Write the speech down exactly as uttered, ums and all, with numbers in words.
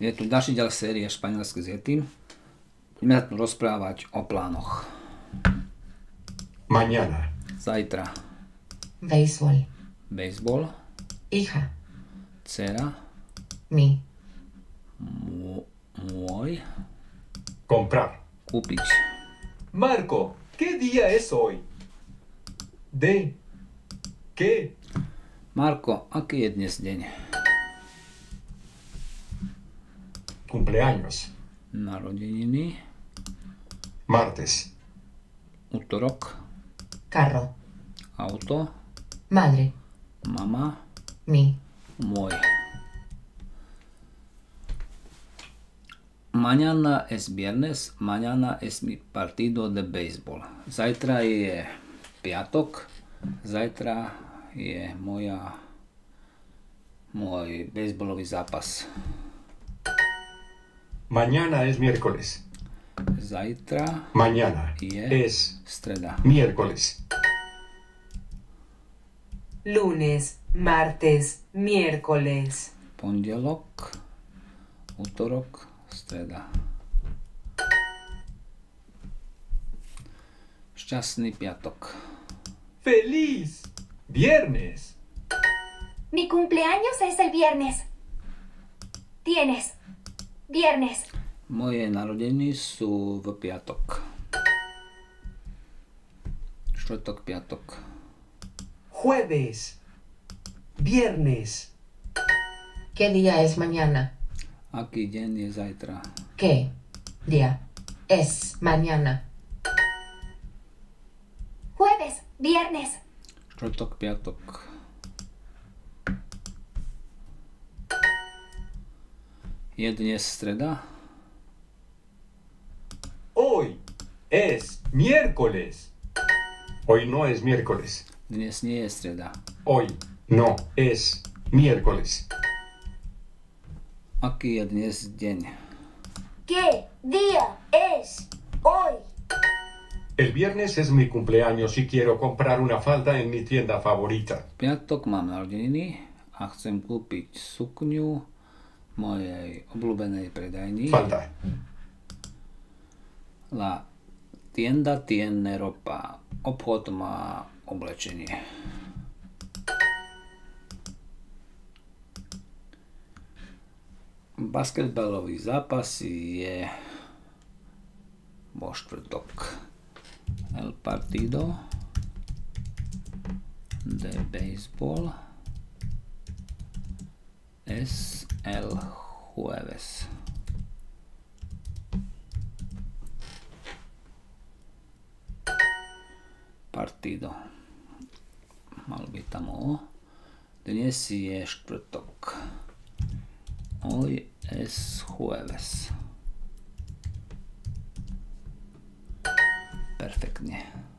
Je tu ďalší diel série Španielsky s Yetim. Budeme sa tu rozprávať o plánoch. Mañana. Zajtra. Béisbol. Béisbol. Hija. Dcera. Mi. Mô- Môj. Comprar. Kúpiť. Marco, ¿qué día es hoy? ¿De qué? Marko, aký je dnes deň? Cumpleaños. Narodeniny. Martes. Útorok. Carro. Auto. Madre. Mama. Mi. Môj. Mañana es viernes, mañana es mi partido de béisbol. Zajtra je piatok, zajtra je moja, môj béisbolový zápas. Mañana es miércoles. Zajtra Mañana je es streda. miércoles. Lunes, martes, miércoles. Pondelok, útorok, streda. Šťastný piatok. ¡Feliz viernes! Mi cumpleaños es el viernes. Tienes. Viernes. Moje narodeniny sú v piatok. Štvrtok, piatok. Jueves, viernes, ¿Qué día es mañana? Aký deň je zajtra? ¿Qué día es mañana? Jueves. Viernes. Štvrtok, piatok. Je dnes streda? hoy es miércoles. Hoy no es miércoles. Dnes nie je streda. Hoy no es miércoles. Aký je dnes deň? ¿Qué día es hoy? El viernes es mi cumpleaños y quiero comprar una falda en mi tienda favorita. V piatok mám narodeniny a chcem kúpiť sukňu v mojej obľúbenej predajni. Falda. La tienda tiene ropa. Obchod má oblečenie. Basketbalový zápas je vo štvrtok. El partido de béisbol es el jueves. Partido. Mal by tam o. Dnes je štvrtok. Hoy es jueves. Perfektne.